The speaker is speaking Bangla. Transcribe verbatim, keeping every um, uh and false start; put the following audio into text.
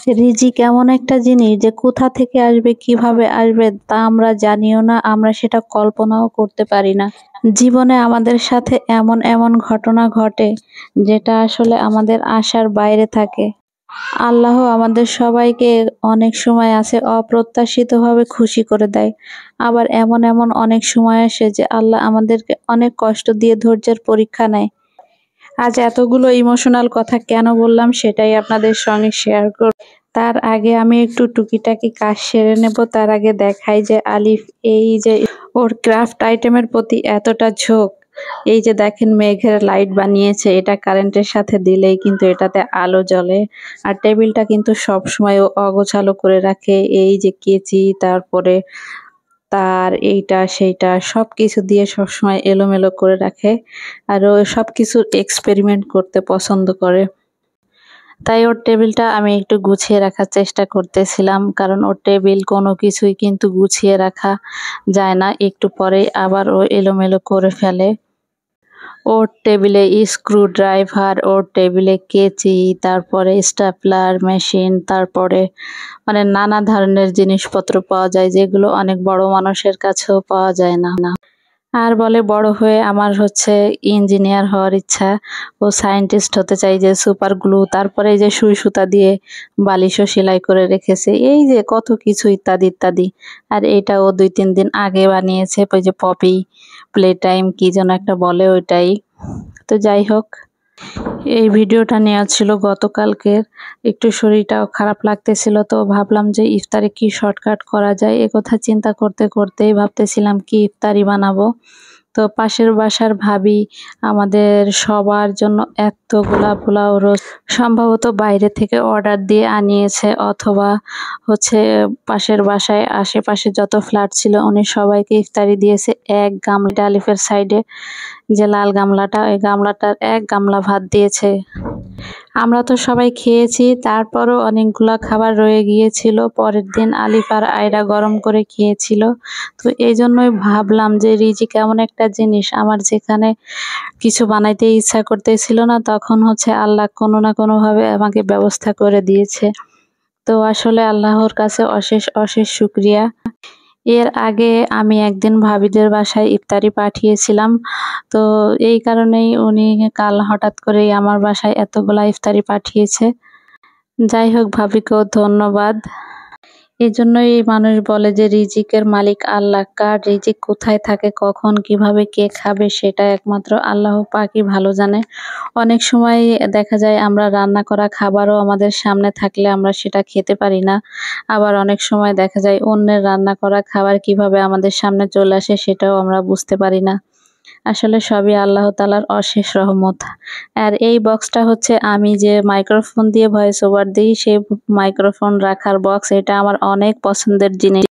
রিজিক এমন একটা জিনিস যে কোথা থেকে আসবে, কিভাবে আসবে তা আমরা জানিও না, আমরা সেটা কল্পনাও করতে পারি না। জীবনে আমাদের সাথে এমন, এমন ঘটনা ঘটে যেটা আসলে আমাদের আশার বাইরে থাকে। আল্লাহ আমাদের সবাইকে অনেক সময় আছে অপ্রত্যাশিতভাবে খুশি করে দেয়। আবার এমন, এমন অনেক সময় আসে যে আল্লাহ আমাদেরকে অনেক কষ্ট দিয়ে ধৈর্যের পরীক্ষা নেয়। আজ এতগুলো ইমোশনাল কথা কেন বললাম সেটাই আপনাদের সঙ্গে শেয়ার করব। তার আগে আমি একটু টুকিটাকি কাজ সেরে নেব। তার আগে দেখাই যে আলিফ এই যে ওর ক্রাফট আইটেমের প্রতি এতটা ঝোঁক। এই যে দেখেন মেঘের লাইট বানিয়েছে, এটা কারেন্টের সাথে দিলেই কিন্তু এটাতে আলো জ্বলে। আর টেবিলটা কিন্তু সবসময় ও অগোছালো করে রাখে। এই যে কেচি, তারপরে তার এইটা সেইটা সবকিছু দিয়ে সবসময় এলোমেলো করে রাখে। আর ও সবকিছুর এক্সপেরিমেন্ট করতে পছন্দ করে। তাই ওর টেবিলটা আমি একটু গুছিয়ে রাখার চেষ্টা করতেছিলাম, কারণ ওর টেবিল কোনো কিছুই কিন্তু গুছিয়ে রাখা যায় না, একটু পরেই আবার ও এলোমেলো করে ফেলে। ওর টেবিলে স্ক্রু ড্রাইভার, ওর টেবিলে কেচি, তারপরে স্টেপলার মেশিন, তারপরে মানে নানা ধরনের জিনিসপত্র পাওয়া যায় যেগুলো অনেক বড় মানুষের কাছেও পাওয়া যায় না। আর বলে বড় হয়ে আমার হচ্ছে ইঞ্জিনিয়ার হওয়ার ইচ্ছা, ও সায়েন্টিস্ট হতে চাই, যে সুপার গ্লু, তারপরে এই যে সুই সুতা দিয়ে বালিশও সেলাই করে রেখেছে, এই যে কত কিছু ইত্যাদি ইত্যাদি। আর এটা ও দুই তিন দিন আগে বানিয়েছে, ওই যে পপি প্লে টাইম কি যেন একটা বলে ওইটাই। তো যাই হোক, এই ভিডিওটা নেওয়া ছিল গতকালকের। একটু শরীরটাও খারাপ লাগতেছিল, তো ভাবলাম যে ইফতারে কি শর্টকাট করা যায়, এ কথা চিন্তা করতে করতেই ভাবতেছিলাম কি ইফতারি বানাবো। তো পাশের বাসার ভাবি আমাদের সবার জন্য এতগুলা পোলাও রোস্ট সম্ভবত বাইরে থেকে অর্ডার দিয়ে আনিয়েছে, অথবা হচ্ছে পাশের বাসায় আশেপাশে যত ফ্ল্যাট ছিল উনি সবাইকে ইফতারি দিয়েছে এক গামলা। আলিফের সাইডে যে লাল গামলাটা, ওই গামলাটার এক গামলা ভাত দিয়েছে। আমরা তো সবাই খেয়েছি, তারপরও অনেকগুলা খাবার রয়ে গিয়েছিল। পরের দিন আলিফ আর আয়রা গরম করে খেয়েছিল। তো এই জন্যই ভাবলাম যে রিজিক এমন একটা জিনিস, আমার যেখানে কিছু বানাইতে ইচ্ছা করতেছিল না, তখন হচ্ছে আল্লাহ কোনো না কোনোভাবে আমাকে ব্যবস্থা করে দিয়েছে। তো আসলে আল্লাহর কাছে অশেষ অশেষ শুকরিয়া। এর আগে আমি একদিন ভাবিদের বাসায় ইফতারি পাঠিয়েছিলাম, তো এই কারণেই উনি কাল হঠাৎ করেই আমার বাসায় এতগুলা ইফতারি পাঠিয়েছে। যাই হোক, ভাবিকেও ধন্যবাদ। এজন্যই মানুষ বলে যে রিজিকের মালিক আল্লাহ। কার রিজিক কোথায় থাকে, কখন কিভাবে কে খাবে সেটা একমাত্র আল্লাহ পাকই ভালো জানে। অনেক সময় দেখা যায় আমরা রান্না করা খাবারও আমাদের সামনে থাকলে আমরা সেটা খেতে পারি না। আবার অনেক সময় দেখা যায় অন্যের রান্না করা খাবার কিভাবে আমাদের সামনে চলে আসে সেটাও আমরা বুঝতে পারি না। আসলে সবই আল্লাহ তাআলার অশেষ রহমত। আর এই বক্সটা হচ্ছে আমি যে মাইক্রোফোন দিয়ে ভয়েস ওভার দিই, সেই মাইক্রোফোন রাখার বক্স। এটা আমার অনেক পছন্দের জিনিস।